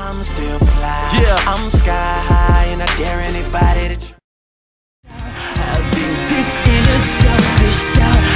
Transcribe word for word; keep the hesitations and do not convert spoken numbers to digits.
I'm still fly. Yeah, I'm sky high, and I dare anybody to try. Having this inner selfish doubt.